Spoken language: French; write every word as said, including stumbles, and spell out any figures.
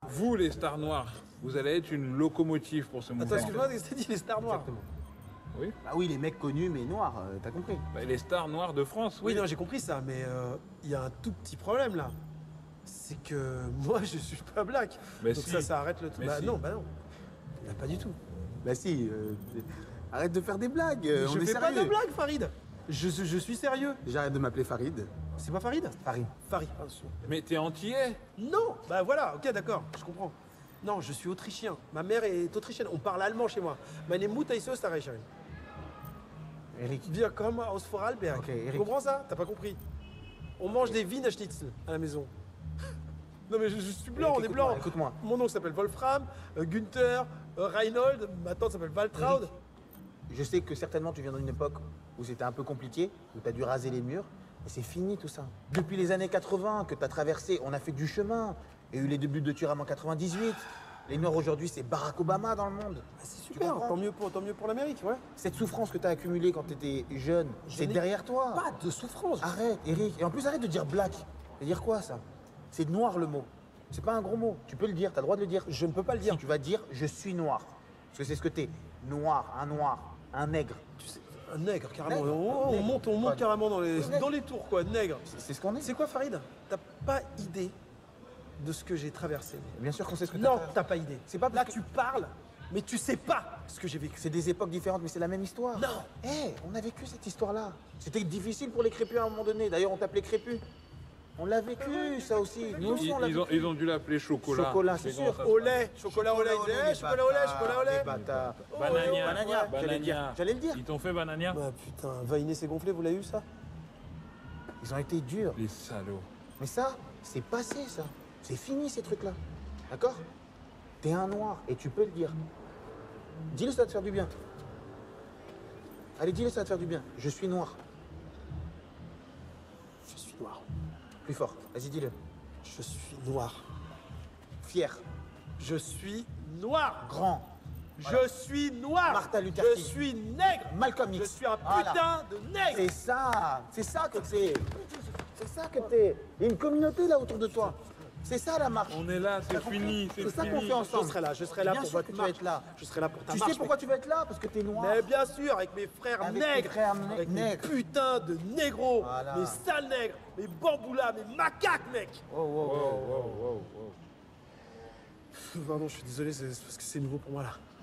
Vous, les stars noires, vous allez être une locomotive pour ce mouvement. Attends, excuse-moi, qu'est-ce que t'as dit, les stars noires? Exactement. Oui. Bah oui, les mecs connus mais noirs, euh, t'as compris. Bah, les stars noires de France, Oui, oui. non, j'ai compris ça, mais euh, il y a un tout petit problème là. C'est que moi, je suis pas black. Mais Donc si. ça, ça arrête le truc. Mais Bah si. non, bah non. Bah, pas du tout. Bah si, euh, arrête de faire des blagues, euh, on je est fais sérieux. pas de blague, Farid. Je, je, je suis sérieux. J'arrête de m'appeler Farid. C'est pas Farid? Farid. Farid, pardon. Mais t'es antillais. Non. Bah voilà, ok, d'accord, je comprends. Non, je suis autrichien. Ma mère est autrichienne. On parle allemand chez moi. Meine Mutter ist Österreicherin. Eric. Wir kommen aus Vorarlberg. Ok, Eric. Tu comprends ça? T'as pas compris? On mange des Wiener Schnitzel à la maison. Non mais je, je suis blanc, Eric, on est écoute-moi, blanc. écoute-moi. Mon oncle s'appelle Wolfram, euh, Günther, euh, Reinhold, ma tante s'appelle Waltraud. Eric. Je sais que certainement tu viens d'une époque où c'était un peu compliqué, où t'as dû raser les murs, et c'est fini tout ça. Depuis les années quatre-vingts que t'as traversé, on a fait du chemin. Il y a eu les débuts de Thuram en quatre-vingt-dix-huit. Les Noirs aujourd'hui, c'est Barack Obama dans le monde. Ah, c'est Tu super, comprends tant mieux pour, tant mieux pour l'Amérique, ouais. Cette souffrance que t'as accumulée quand t'étais jeune, Je c'est n'ai derrière toi. Pas de souffrance. Arrête, Eric. Et en plus, arrête de dire black. C'est dire quoi, ça? C'est noir, le mot. C'est pas un gros mot. Tu peux le dire, t'as le droit de le dire. Je ne peux pas le dire. Si, tu vas dire, je suis noir. Parce que c'est ce que t'es. Noir, un noir, un nègre. Tu sais, un nègre, carrément. Nègre. On, on Nègre. monte, on monte Pas- carrément dans les, Nègre. dans les tours, quoi, nègre. C'est c'est ce qu'on est. C'est quoi, Farid? T'as pas idée de ce que j'ai traversé. Bien sûr qu'on sait ce que Non, t'as fait. t'as pas idée. C'est pas Là, parce que- tu parles, mais tu sais pas ce que j'ai vécu. C'est des époques différentes, mais c'est la même histoire. Non. Eh, on a vécu cette histoire-là. C'était difficile pour les crépus à un moment donné. D'ailleurs, on t'appelait crépus. On l'a vécu, ça aussi. Nous Ils, aussi, on l'a ils ont, vécu. ils ont dû l'appeler chocolat. Chocolat, c'est Mais sûr. comment ça se Au passe lait, chocolat au lait, Eh, chocolat au lait, chocolat au lait. Les bâtards. Banania. Banania, j'allais le dire. Banania. J'allais le dire. Ils t'ont fait banania? Bah putain, Vainé s'est gonflé, vous l'avez eu ça? Ils ont été durs. Les salauds. Mais ça, c'est passé, ça. C'est fini, ces trucs-là. D'accord? T'es un noir, et tu peux le dire. Dis-le, ça va te faire du bien. Allez, dis-le, ça va te faire du bien. Je suis noir. Je suis noir. Plus fort. Vas-y, dis-le. Je suis noir. Fier. Je suis noir. Grand. Je suis noir. Martin Luther Je King. suis nègre. Malcolm X. Je suis un Voilà. putain de nègre. C'est ça. C'est ça que t'es. C'est ça que t'es. Il y a une communauté là autour de toi. C'est ça la marche. On est là, c'est fini, c'est C'est ça qu'on fini. fait ensemble. Je serai là, je serai là Bien pour sûr votre que tu vas marche. être là. Je serai là pour ta Tu marche. sais pourquoi mec. tu vas être là? Parce que t'es noir. Mais bien sûr, avec mes frères Avec tes nègres, frères né- avec nègres. mes putains de négros, Voilà. mes sales nègres, mes bamboulas, mes macaques, mec. Oh, oh, oh. Wow, wow, wow, wow. Pardon, je suis désolé, c'est c'est parce que c'est nouveau pour moi là.